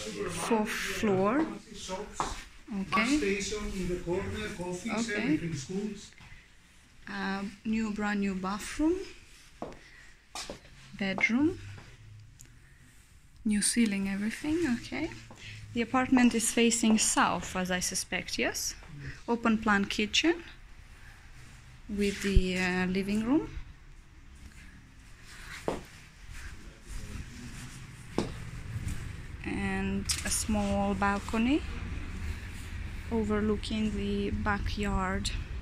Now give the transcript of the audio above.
4th floor. Okay. Station in the corner, coffees, Okay. everything, schools. Brand new bathroom, bedroom, new ceiling, everything. Okay. The apartment is facing south, as I suspect. Yes. Open plan kitchen with the living room. And a small balcony overlooking the backyard.